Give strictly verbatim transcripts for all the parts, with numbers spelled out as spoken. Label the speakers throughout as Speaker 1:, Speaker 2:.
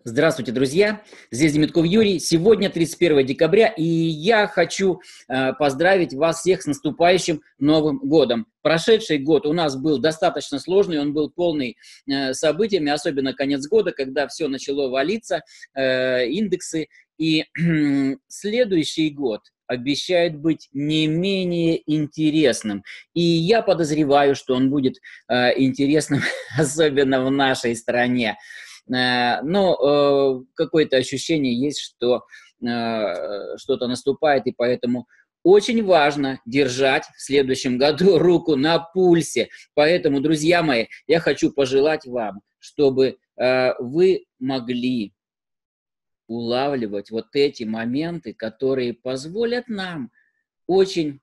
Speaker 1: Здравствуйте, друзья! Здесь Демитков Юрий. Сегодня тридцать первое декабря, и я хочу э, поздравить вас всех с наступающим Новым годом. Прошедший год у нас был достаточно сложный, он был полный э, событиями, особенно конец года, когда все начало валиться, э, индексы. И э, следующий год обещает быть не менее интересным. И я подозреваю, что он будет э, интересным, особенно в нашей стране. Но э, какое-то ощущение есть, что э, что-то наступает, и поэтому очень важно держать в следующем году руку на пульсе. Поэтому, друзья мои, я хочу пожелать вам, чтобы э, вы могли улавливать вот эти моменты, которые позволят нам очень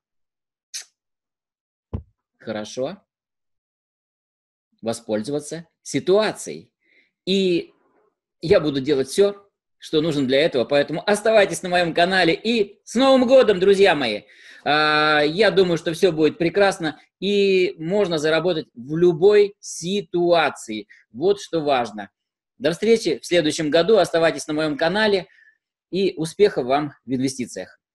Speaker 1: хорошо воспользоваться ситуацией. И я буду делать все, что нужно для этого, поэтому оставайтесь на моем канале. И с Новым годом, друзья мои! Я думаю, что все будет прекрасно, и можно заработать в любой ситуации. Вот что важно. До встречи в следующем году. Оставайтесь на моем канале, и успехов вам в инвестициях.